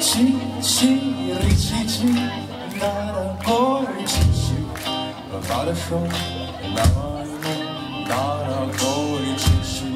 치리치치 나라고 치치 바라쇼 나라고 치치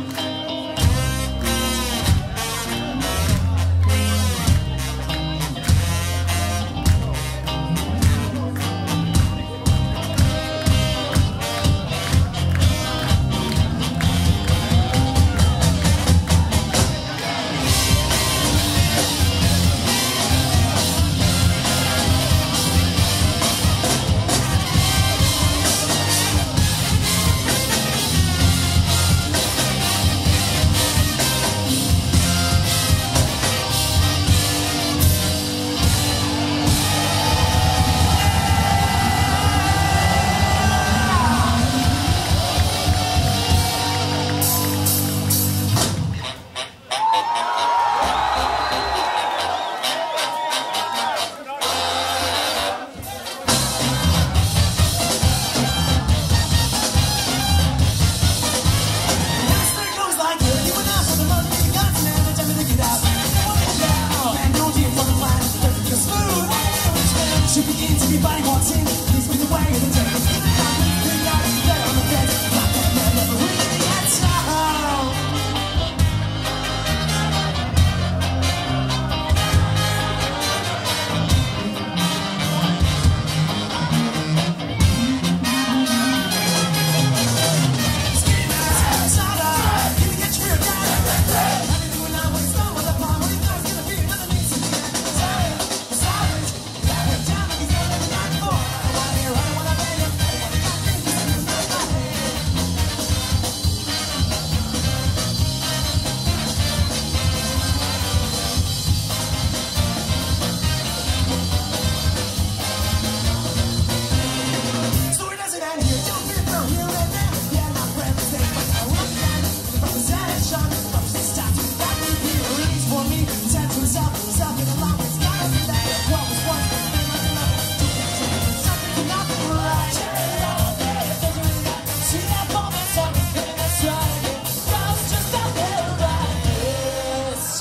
Everybody walks in, please be the way of the day. Bring out the dead on the bed, not that man never really gets out. Skin inside out, you can get your down. Nothing to do now when it's done with the palm. What he knows gonna be another needs to be silence. Down like he's never done before. I wanna hear, I wanna bang him. Story doesn't end here. Don't be thrown here and now. Yeah, not friends, they might not work again. From the session, from the start to that we hear. Release for me, said to himself, in a long it's gotta be that. What was once, something to nothing right. See that moment, something that's right. Girls just out there like this.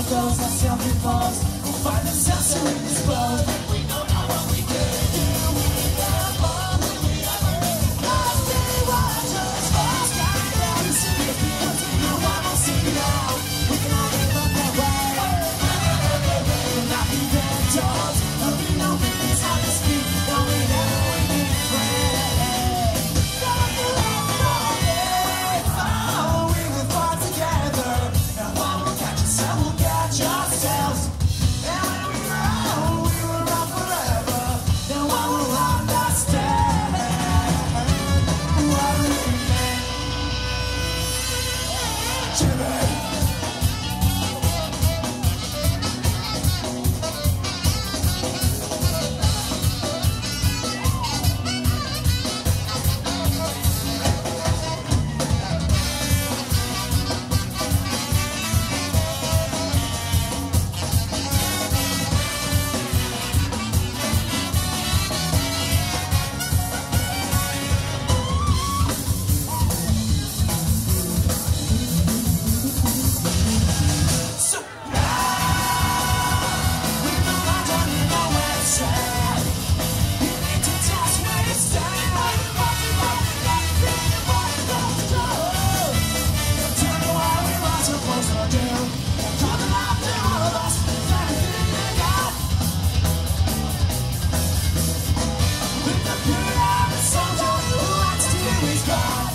those that self-impose will find themselves to indisposed. We don't know what we do. We never fall, we never lost. They watch us fall, skydive. We see it because no one will see it out. We can all live up that way. We'll not be victims. There'll be no weakness on the street. No, we never will be afraid. Don't you let fall, we will fall together. No one will catch us, and we'll catch ourselves. And when we will run forever. No one will understand what we meant. Jimmy. So we no longer know where it's at. We need to just where you stand. What you want, everything you want to go. Tell me what we were supposed to do. Coming after all of us, everything they got. With the pure of a soldier who likes to do his job.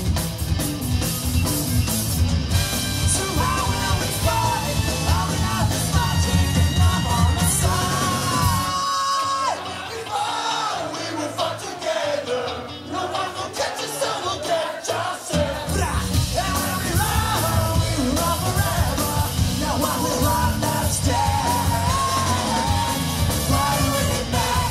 So how will we fight? How will this magic and love on the side? When we fall, we will fall together. No one will catch us, so we'll catch ourselves. And when we will run forever. No one will understand why we're back.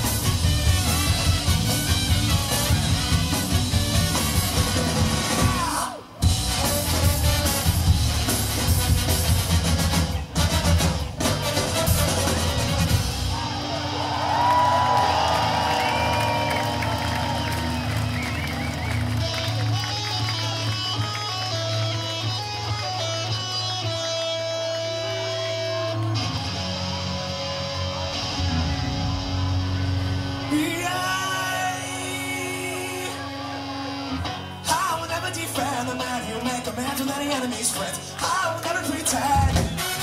I will never defend the man who make amends with any enemy's friends. I will never pretend.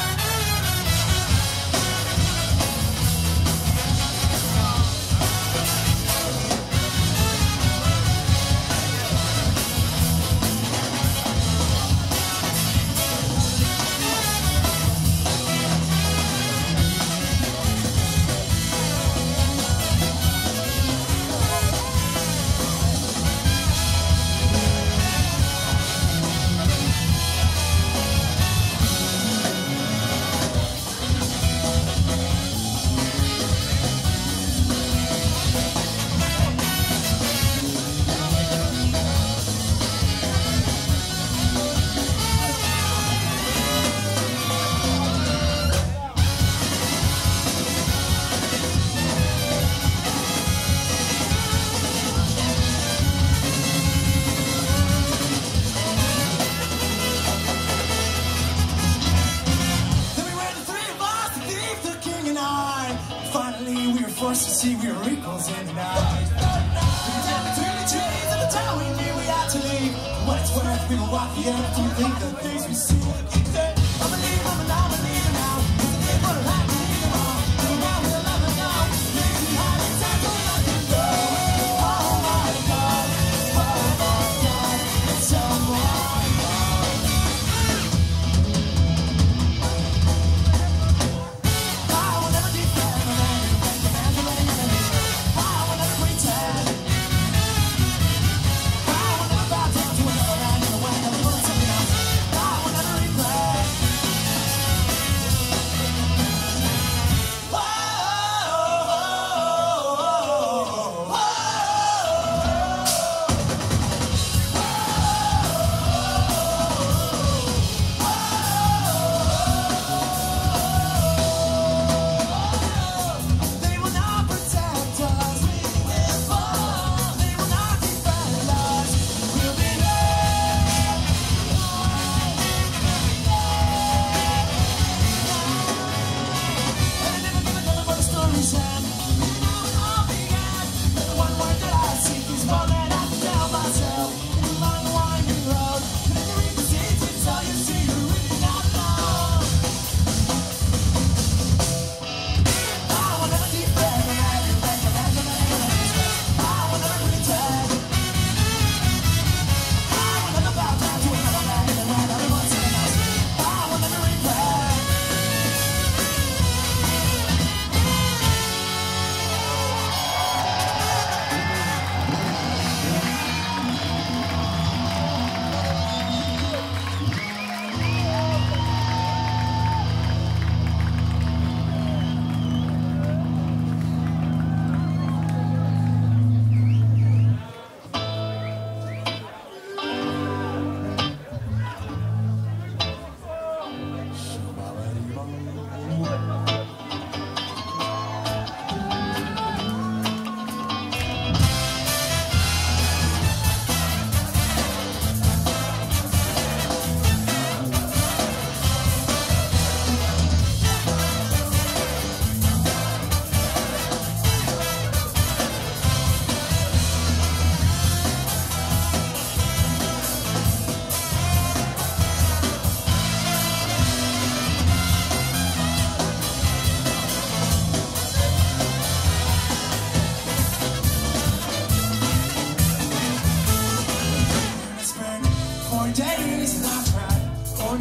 Then we were the three of us, the thief, the king, and I. Finally, we were forced to see we were equals in the night. We were down between the trees of the town we knew we had to leave. For what it's worth, we will walk the earth to believe the things we see. I believe I'm a non-believer now. It's a day for a life, we need them all. And now we'll never know. Maybe behind the times only I can go. Oh my God, it's so much. I will never defend the man who makes amends with any enemies. I will never pretend. I will never bow down to another man in the way of something else. I will never regret.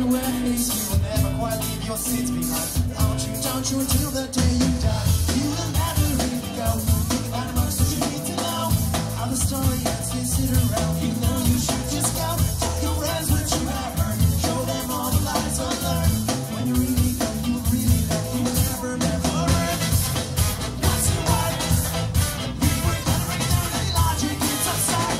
everywhere is you will never quite leave your sins behind. Don't you until the day you die. You will never really go. Find amongst what you need to know. How the story ends, they sit around. You know you should just go. Tell your friends what you have heard. Show them all the lies unlearned. When you really go, you really know. You will never learn. Once you want, we were gonna break down any logic. It's upside.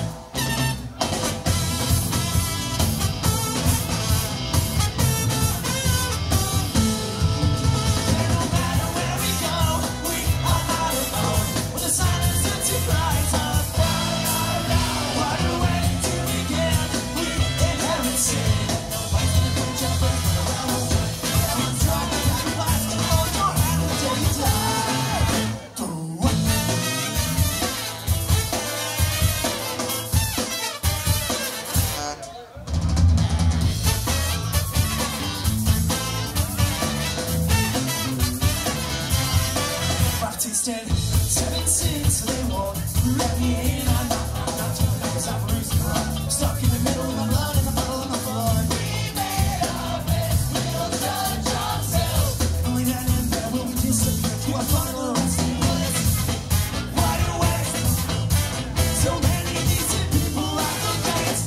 Tasted 7 sins, so they won't let me in. I'm not because I'm a reason wrong. Stuck in the middle of my blood and the bottle on the floor. We made of it, we'll judge ourselves. Only then and there will we disappear to our final resting place. What a waste! So many decent people out the gates.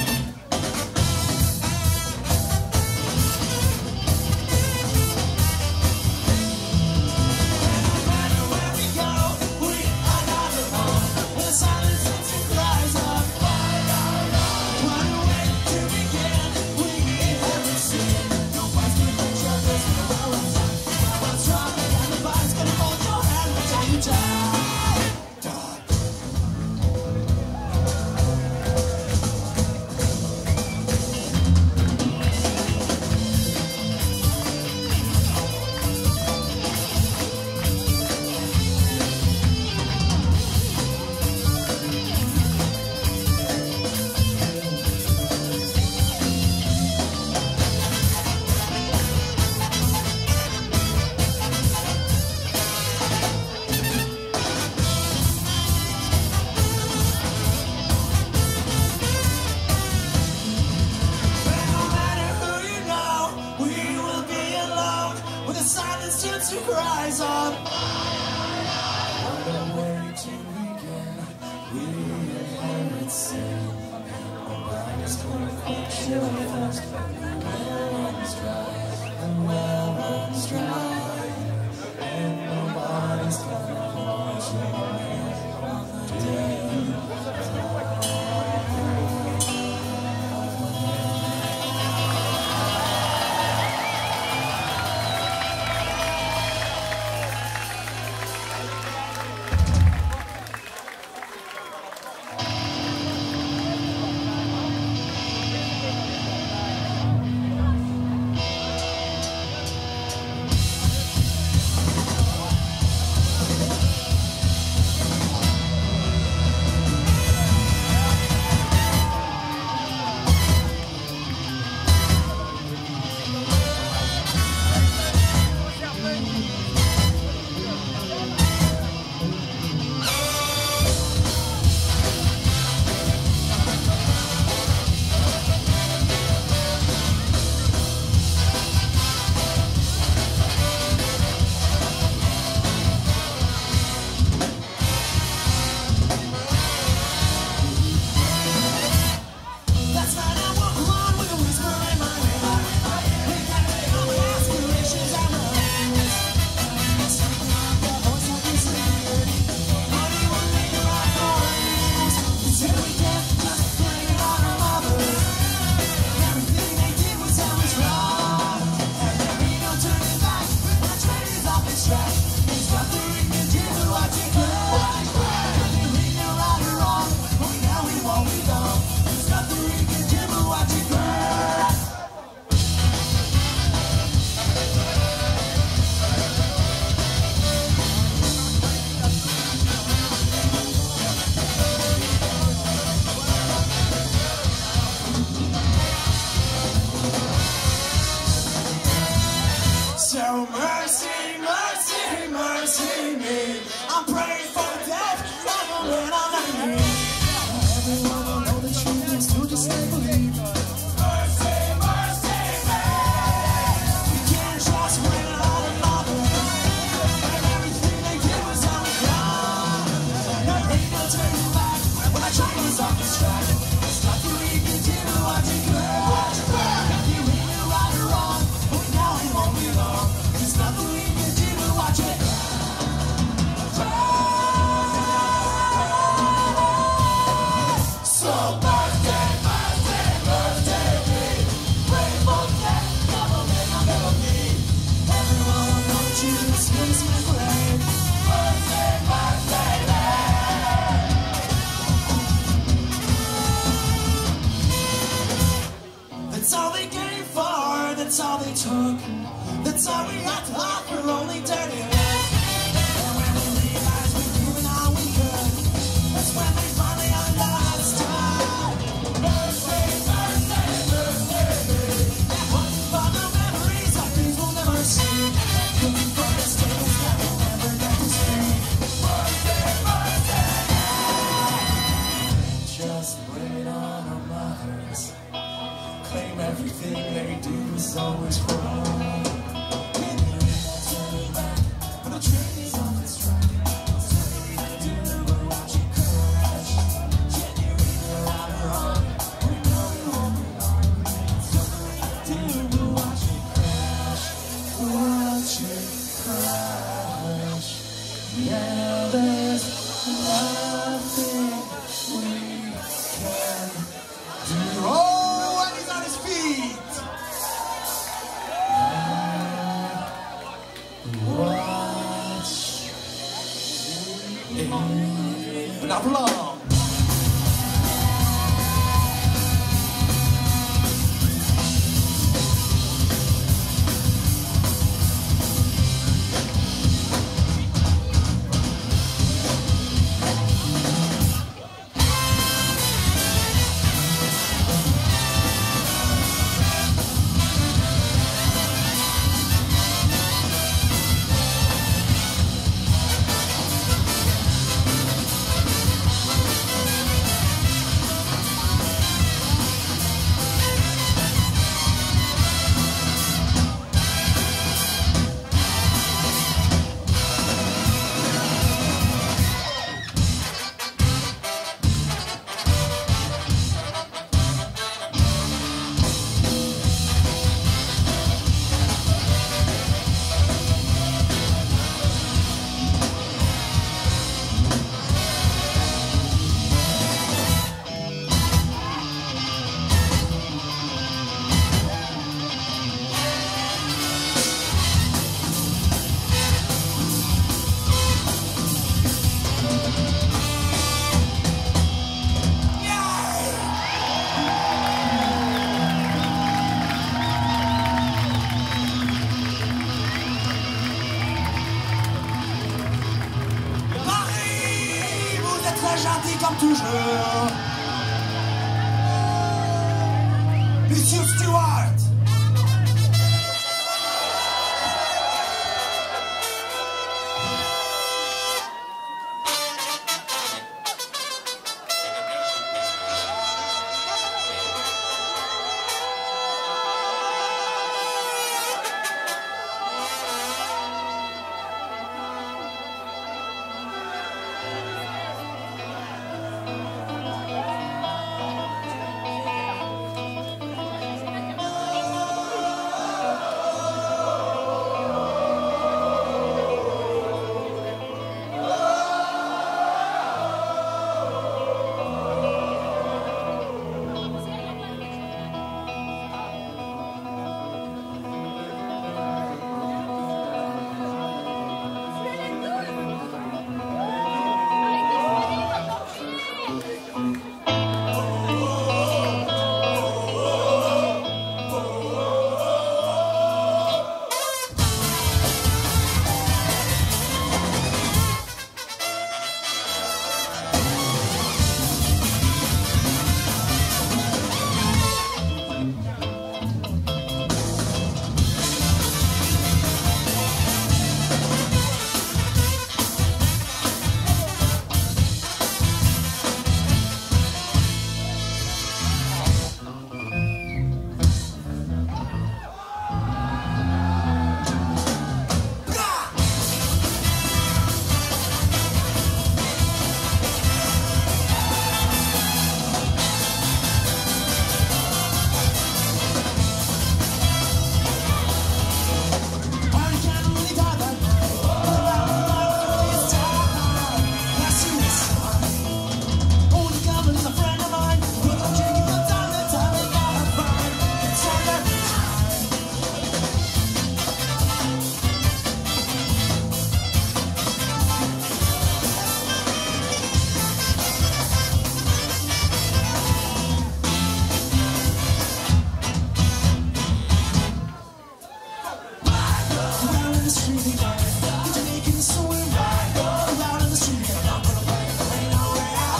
To rise up. What a way to begin. We inherit sin. Nobody's gonna quench your thirst. The well runs dry. The well runs dry. And nobody's gonna hold your hand on the day you die. So mercy, mercy, mercy me. I'm praying for death, never when I'm not here. Everyone will know the truth and still just stay believe. Mercy, mercy me. There's nothing we can do to watch it cry. So birthday, birthday, birthday me. Rainbow death, double in our melody. Everyone will come to this Christmas parade. Birthday, birthday, that's all they came for, that's all they took. That's all we had to offer, only dirty love. And when we realized we'd given all we could, that's when they finally understood. Birthday, birthday, birthday, birthday. What fun of memories of things we'll never see. Looking for the stables that we'll never get to see. Birthday, birthday. Just bring it on our mothers. Claim everything they do is always wrong. Can you turn back when the train is off its track? Do you remember watching crash? Can you read the right or wrong? We know you won't be long. Do you remember watching crash? Watching crash. Yeah, there's nothing we can do. Oh, and he's on his feet. Watch it. Enough long. Très gentil comme toujours. Monsieur Stewart. in the street again. Did you make it so we're right? Go out in the street again. I'm not gonna play, there ain't no way out.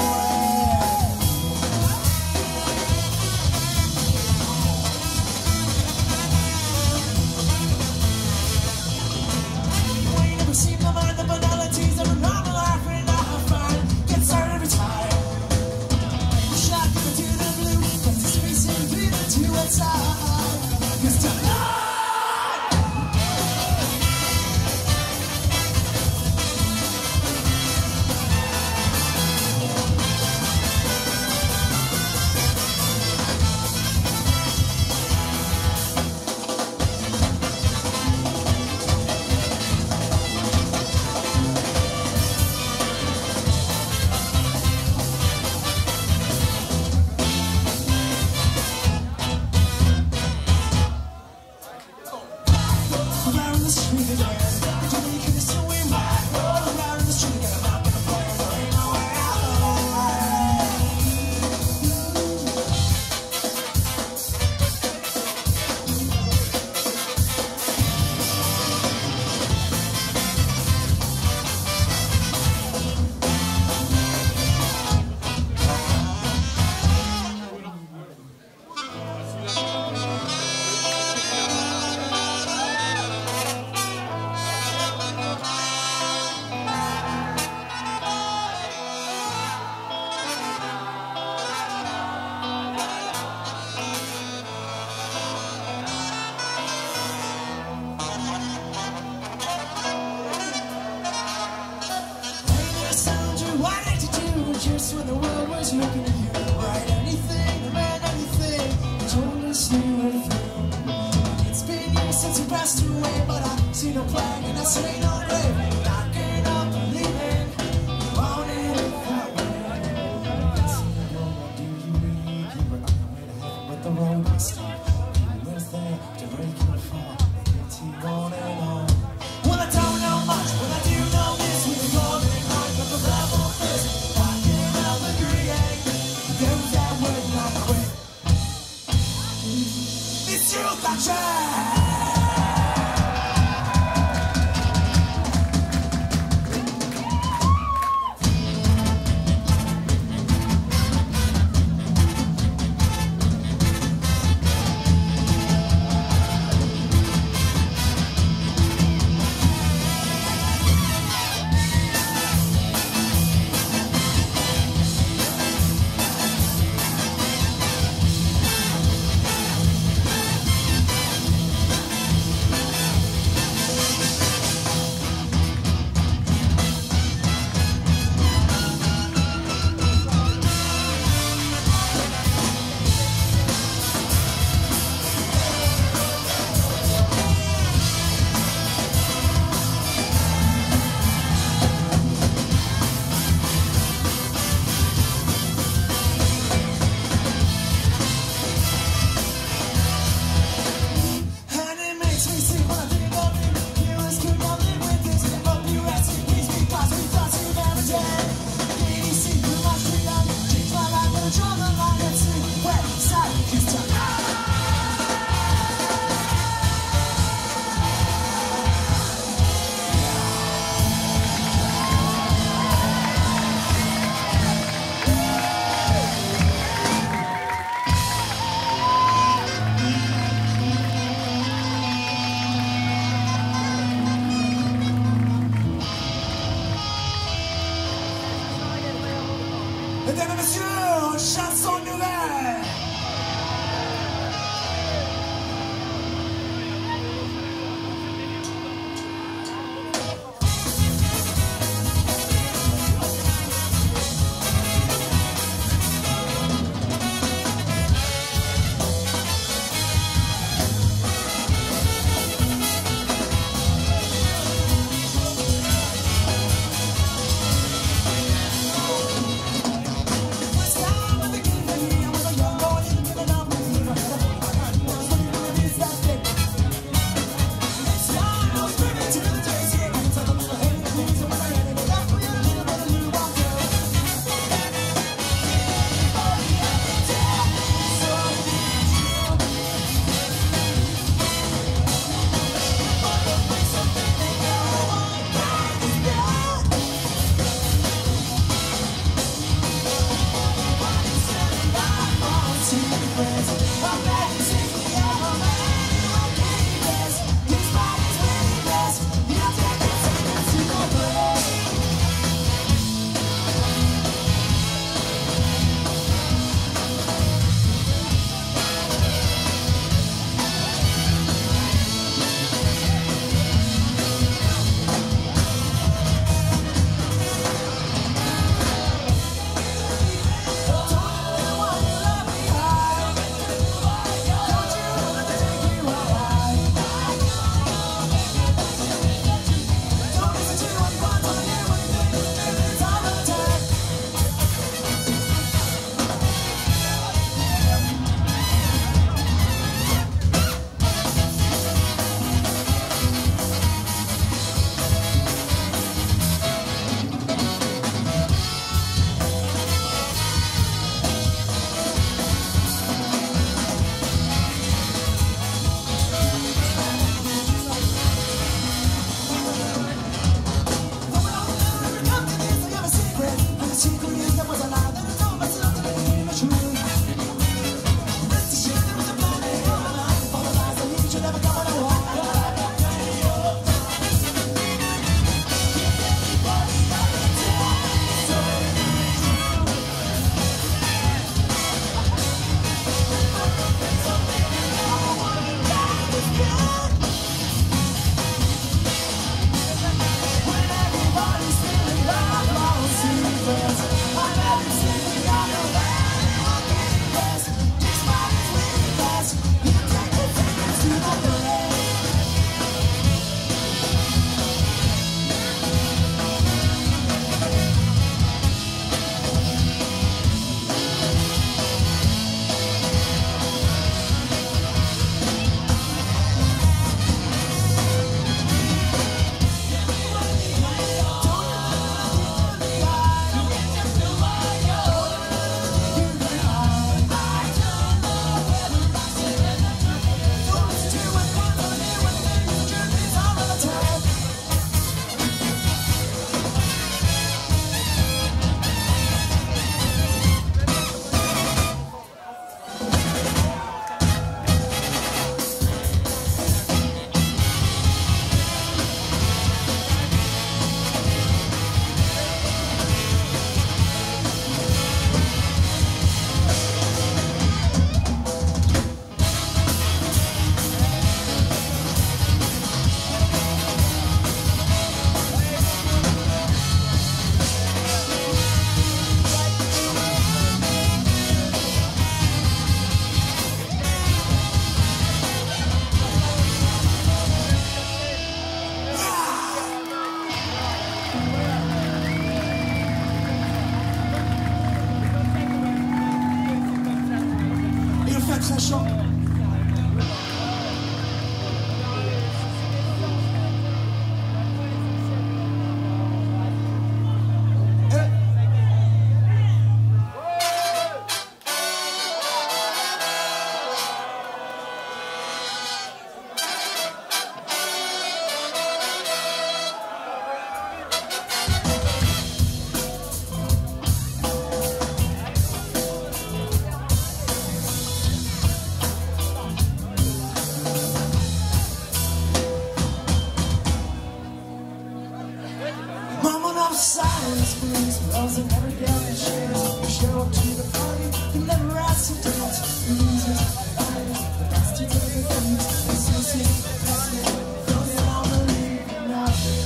We ain't never seen the mind, the banalities of a normal life. We know how fun gets hurt every time. We shot into the blue, but it's facing through the two outside. 'Cause tonight just when the world was looking at you, right? Anything, man, anything. You told us you were through. It's been years since you passed away, but I see no flag and I see no grave. Knocking up and leaving, you wanted it that way. Let's see you go, what do you read? You were on your way to heaven, but the road was steep. You were there to break your fall, and you keep on and on. Well, I don't know much, but I do know this. We were golden heart of the level first. Those that would not quit. It's you, Thatcher! Mesdames et messieurs, chanson nouvelle. First time I begin to hear with a young boy. silence, please. Those that never get a chance. You show up to the party, you never ask to dance. You lose it, the best you take the things. It's so sweet, don't you all believe nothing.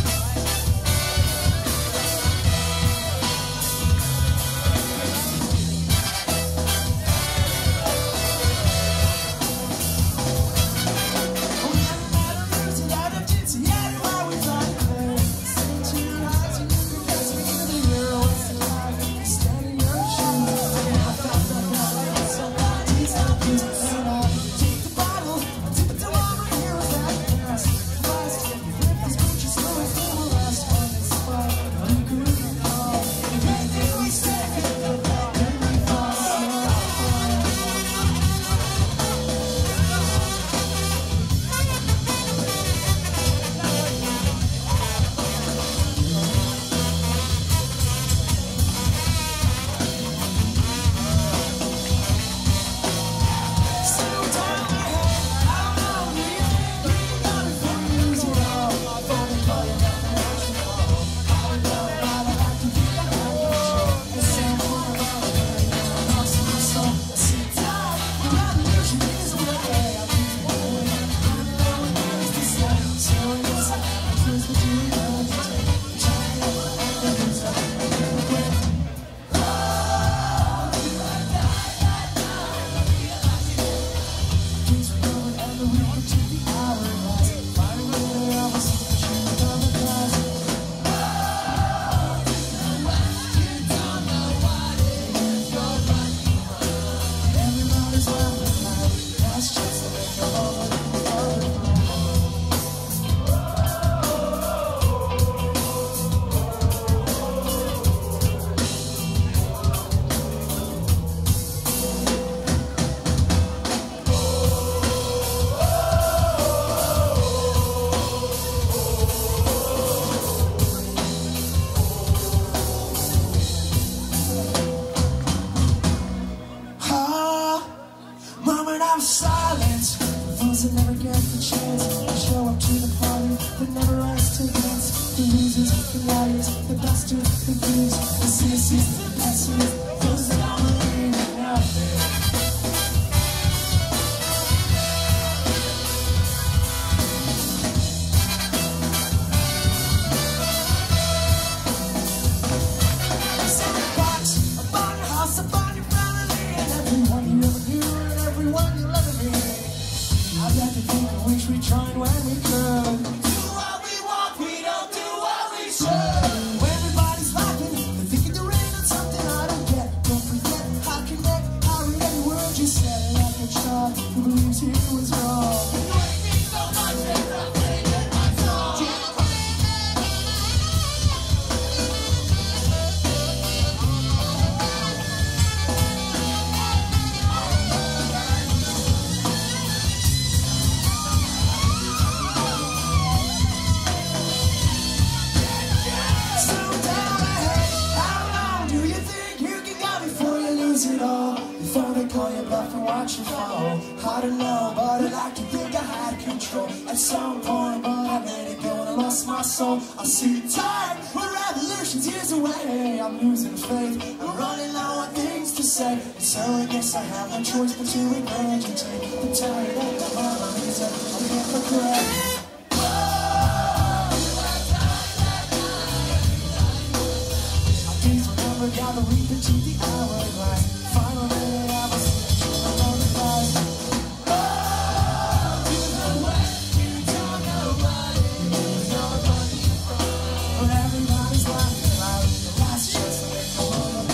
Silence, those that never get the chance. They show up to the party, but never ask to dance. The losers, the liars, the bastards, the thieves, the sissies, the pessimists, those that don't believe in nothing. We tried when we could. Do what we want, we don't do what we should. Everybody's laughing, they're thinking they're in on something I don't get. Don't forget, I connect, I read every word you said. Like a child who believes he was wrong. You hate me so much, it's not singing my song. It all before they call you bluff and watch you fall. I don't know, but I like to think I had control at some point, but I let it go and I lost my soul. I'm sick tired, my revolution's years away. I'm losing faith, I'm running low on things to say. So I guess I have no choice but to regurgitate the tired of the harmonies I'm hypocrite. Gotta reap it to the hourglass. Final minute, I was sitting on the glass. Oh, to the west, you don't know what it is. But everybody's laughing loud. The last chance to make the world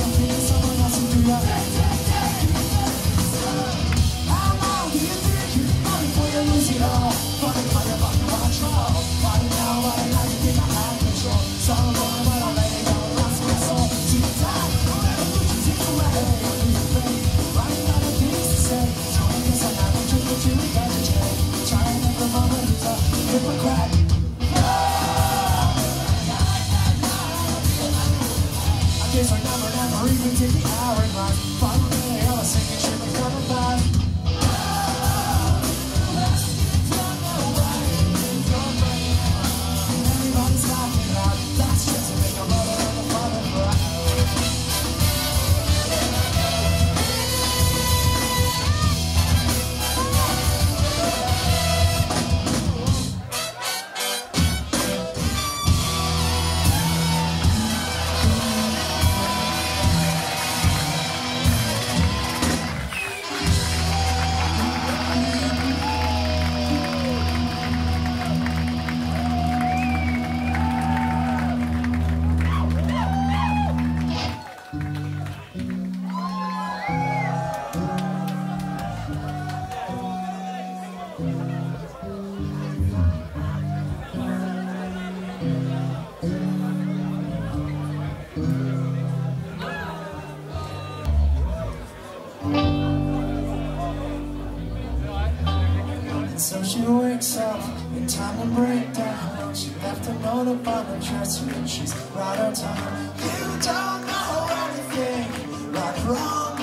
So she wakes up in time to break down. She left a note upon the dresser and she's right on time. You don't know anything, right or wrong.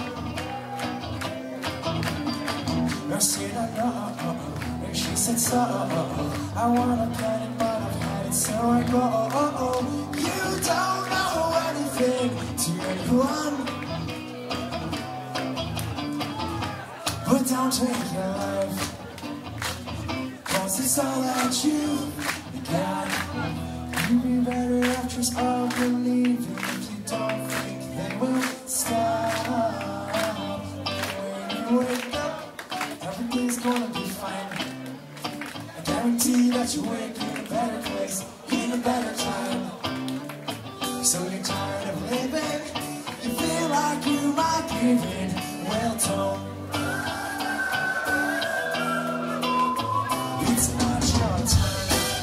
No, she don't know. And she said so. I wanna pet it, but I've had it, so I go. You don't know anything to anyone, but don't take your life. It's all that you got. You'd be better actress of believing if you don't think they will stop. When you wake up, everything's gonna be fine. I guarantee that you wake in a better place, in a better time. So you're tired of living, you feel like you might give in. Well, don't. It's not your time.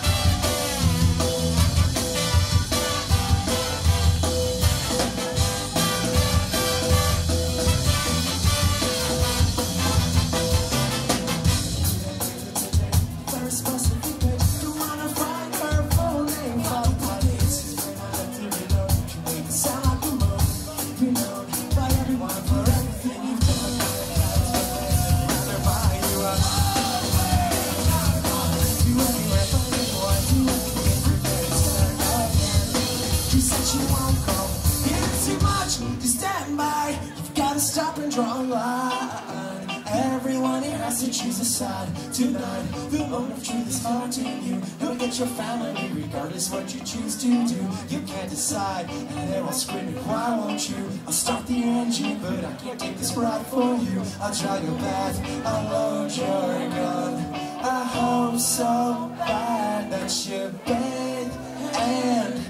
First supposed to be good. You wanna find her full name for the police. When I let the reload, you make it sound like a move. You're known by everyone for everything you've done. Rather buy you up. Stop and draw a line. Everyone here has to choose a side tonight. The moment of truth is haunting you. You'll get your family regardless what you choose to do. You can't decide, and they're all screaming, why won't you? I'll start the engine, but I can't take this ride for you. I'll draw your bath, I'll load your gun. I hope so bad that you beg and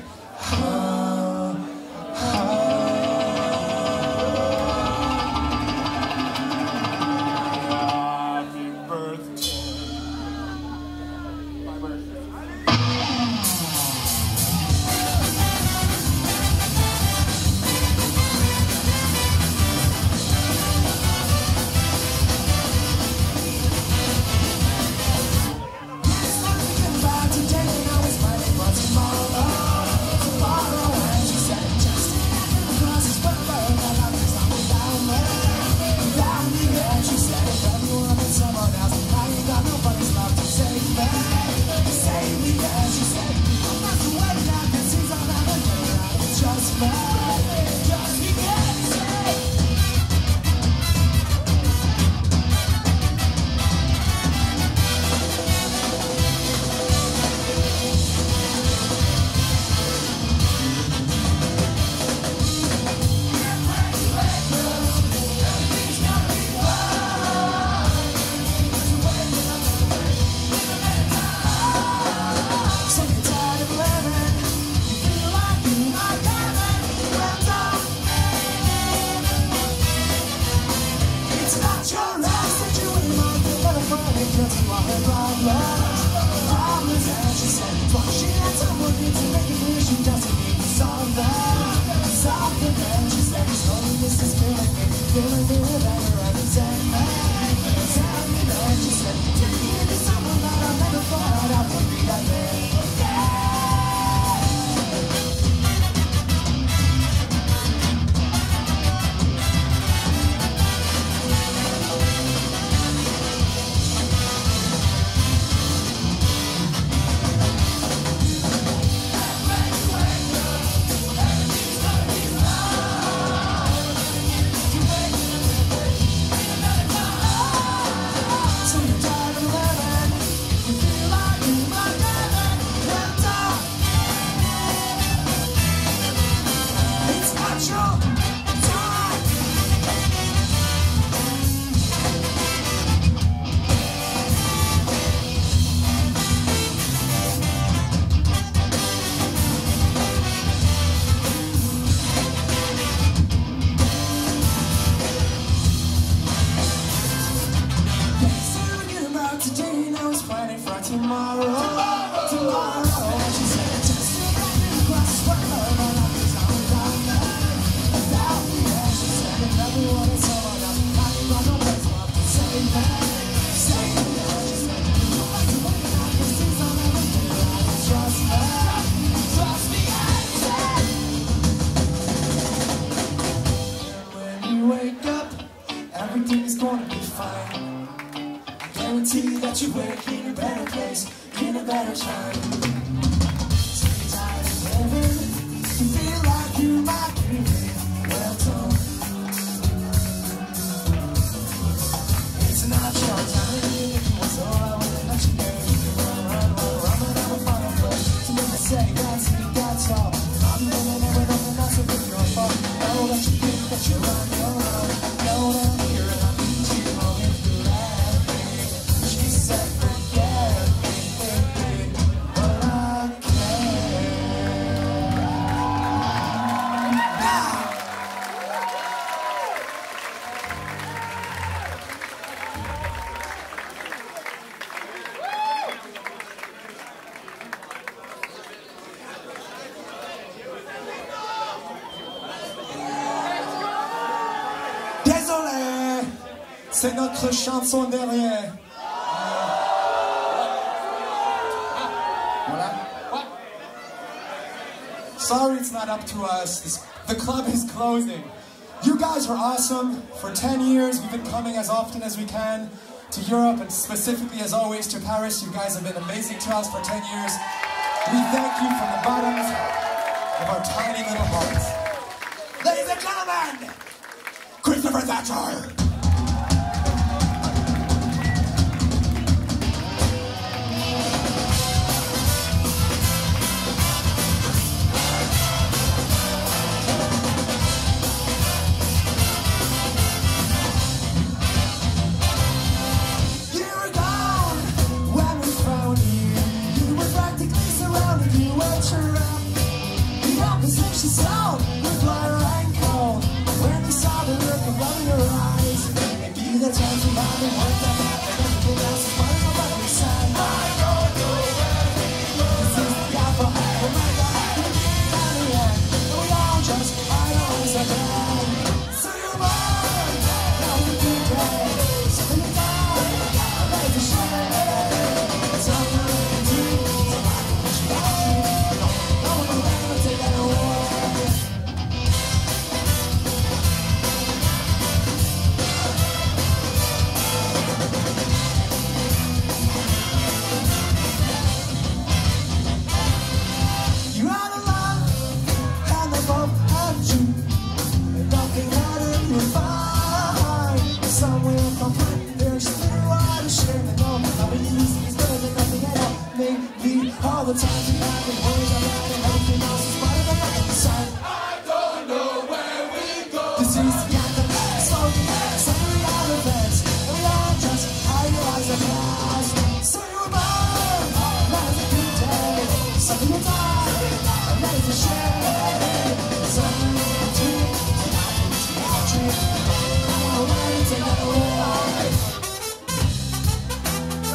tomorrow because you are her problems. Problems, and she said, why she had someone need to make it clear she doesn't need to solve them. Solve them, and she said, slowly this is killing me, feeling me better every day. Tell me, and she said, take me into someone that I never thought I would be that way. Tomorrow, and she said, just look at me, cross what love, and I'm just on without me, and she said, if everyone is someone else, I ain't got no place left to say that, and she said, you like to wake up, I can see some everything, I can trust me, and when you wake up, everything is gonna be fine. Guarantee that you wake in a better place, in a better time. So you're tired of living, you feel like you might be well done. It's not your time, so I wouldn't let you go. Run, but I will find a way to make me say that's all. I'm living everything that's a bit your fault. Know that you think that you're on your own. Know that I'm here and I need you more if you let me. She said, forget me, but I can't. Désolé, c'est notre chanson derrière. What? Sorry it's not up to us. The club is closing. You guys are awesome. For 10 years we've been coming as often as we can to Europe and specifically as always to Paris. You guys have been amazing to us for 10 years. We thank you from the bottoms of our tiny little hearts. Ladies and gentlemen, Christopher Thatcher! All the times we have been worried about and everything else is part of the night side. I don't know where we go. This is the anthem, slowly, summary of events, and we all just idealize the past. So you were born, that is a good day. Something will die, and that is a shame. Something will do, and I can see our dream. I don't know where to take that away.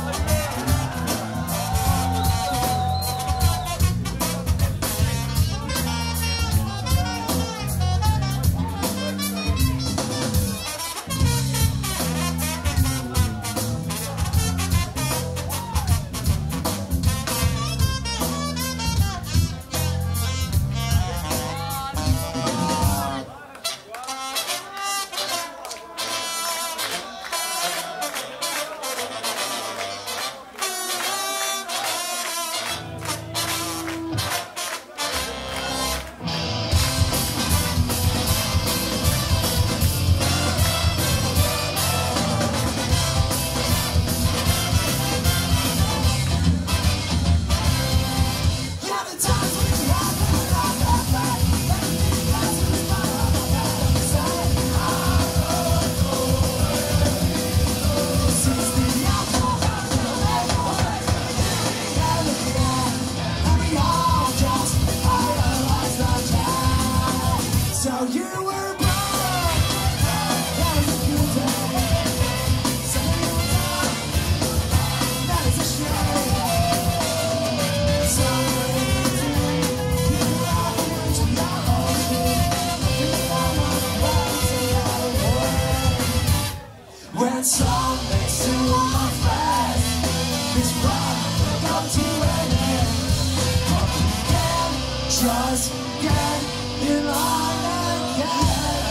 song makes you all my friends. This rock will come to an end. But we can just get in line again.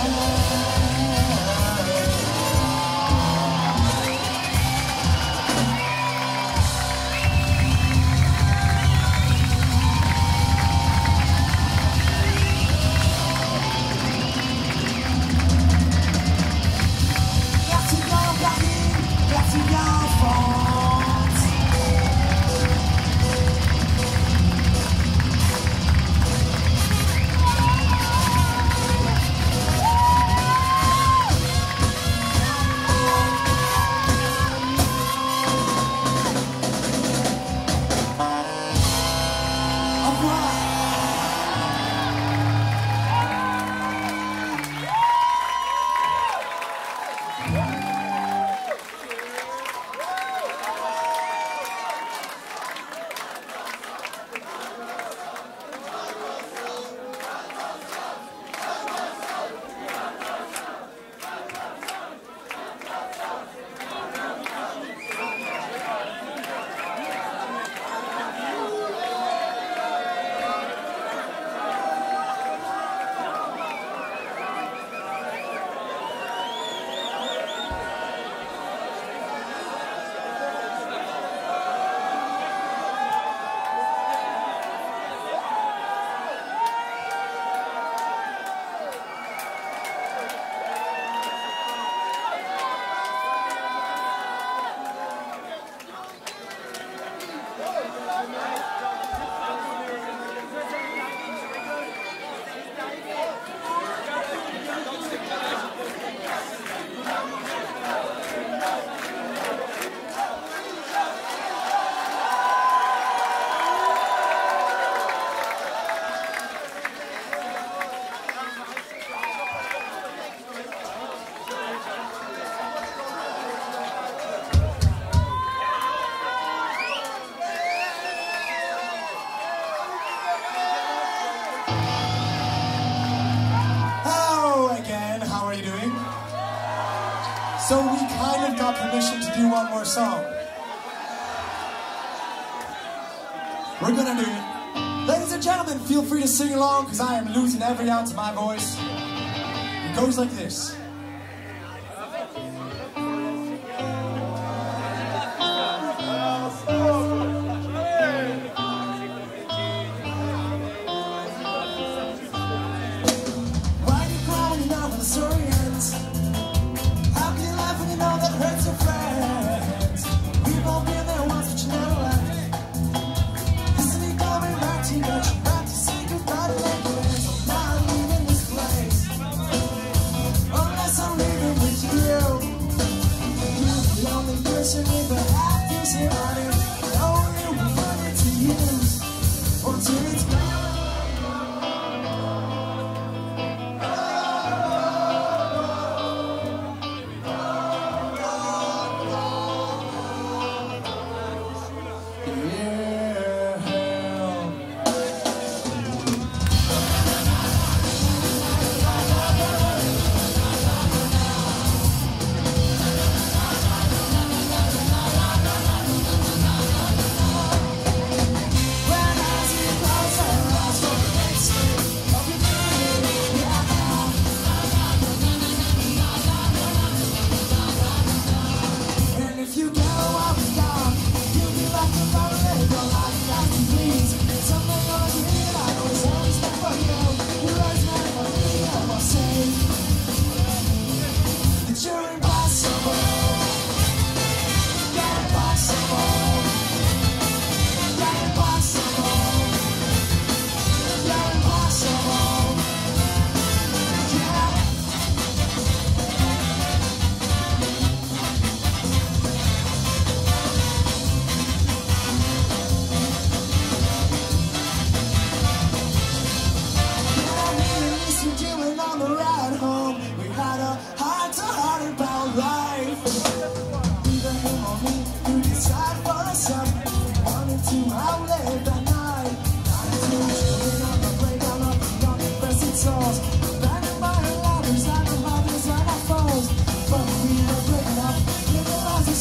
So we kind of got permission to do one more song. We're gonna do it. Ladies and gentlemen, feel free to sing along because I am losing every ounce of my voice. It goes like this. Oh,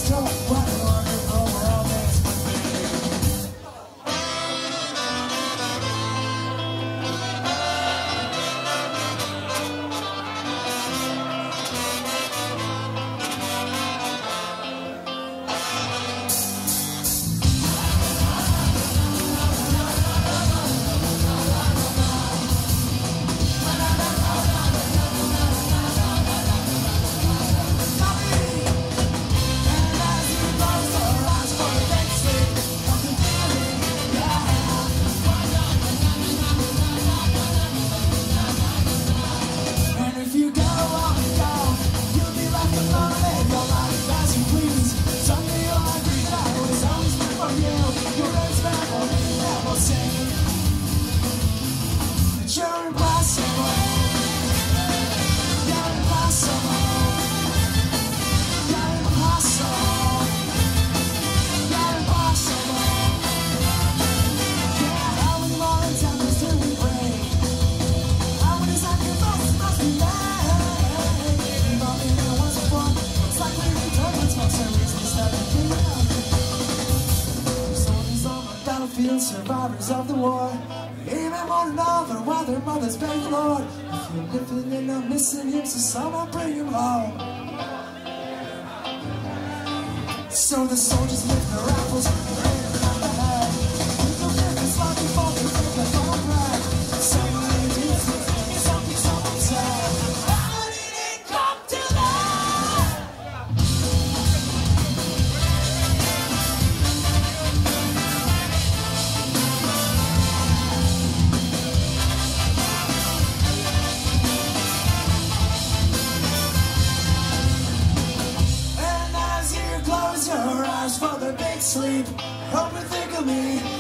stuck. What a wonderful world this would be. You're impossible. You're impossible. You're impossible. You're impossible. Yeah, how many more attempts do we break? How many sacrifices must we make? Even if it wasn't fun, it's like we've done what's most serious instead of giving up. Soldiers on the battlefield, survivors of the war. Even one another while their mothers beg the Lord. If you're living and not missing him, so someone bring him home. So the soldiers lift their rifles and aim them at the head. Little difference like before they think they're gonna brag. Somebody did something someone said. How did it come to that? Close your eyes for the big sleep. Hope you think of me.